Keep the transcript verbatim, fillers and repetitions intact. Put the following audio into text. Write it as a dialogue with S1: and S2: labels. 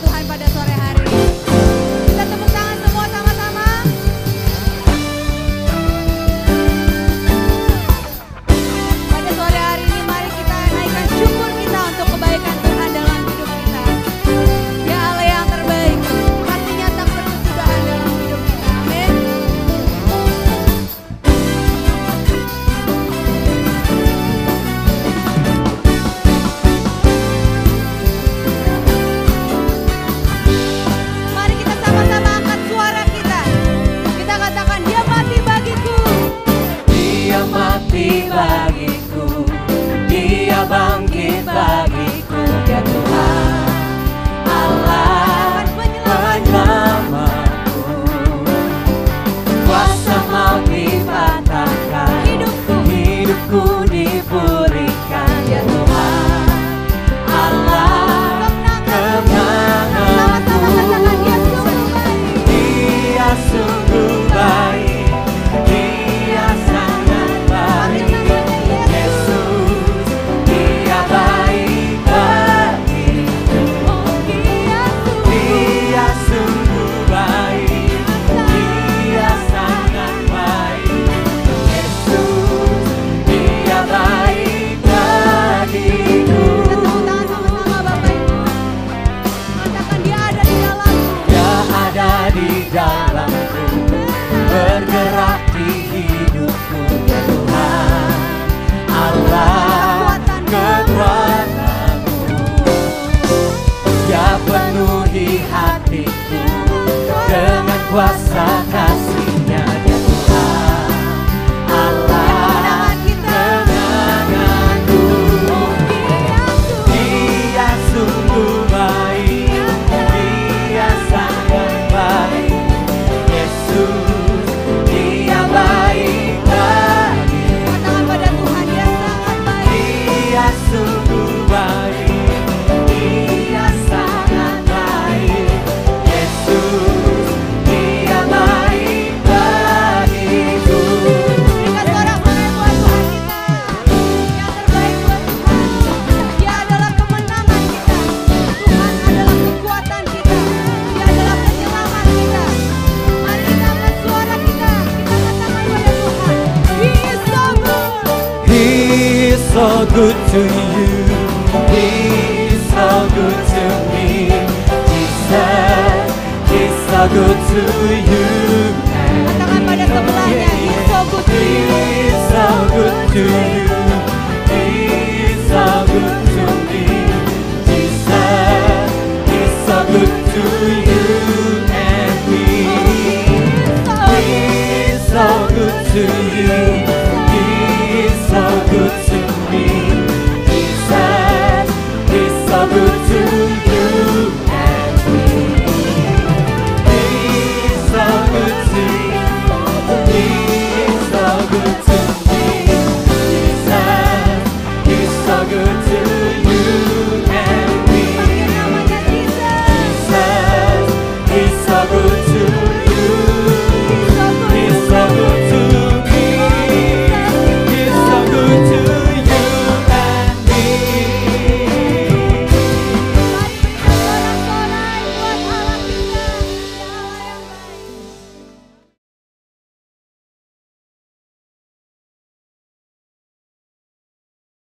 S1: Tuhan pada sore hari ini. Kita tepuk tangan semua sama-sama. Pada sore hari ini mari kita naikkan syukur kita untuk kebaikan Tuhan dalam hidup kita. Ya Allah yang terbaik, hatinya tak berkesudahan dalam hidup kita. Amin. Mari kita sama-sama angkat suara kita. Kita katakan dia mati bagiku.
S2: Dia mati bagiku, Dia bangkit bagiku, ya Tuhan Allah penyelamatku. Kuasa maut dipatahkan,
S1: Hidupku.
S2: hidupku dipulihkan, ya Tuhan Allah kemenanganku. Kuasa kasih-Nya, ya Tuhan Allah kemenanganku. Dia sungguh baik, Dia sangat baik. Yesus, Dia baik bagiku.
S1: Katakan pada Tuhan, dia sangat baik.
S2: Dia sungguh baik, Dia sangat baik. Yesus so good to you, He's so good to me. Jesus, He's so good to you.
S1: Katakan pada sebelahnya, He's so good to you.
S2: He's so good to you. He's so good to me. Jesus, He's so good to you and me. He's so good to you. He's so good to me. Jesus, He's so good to you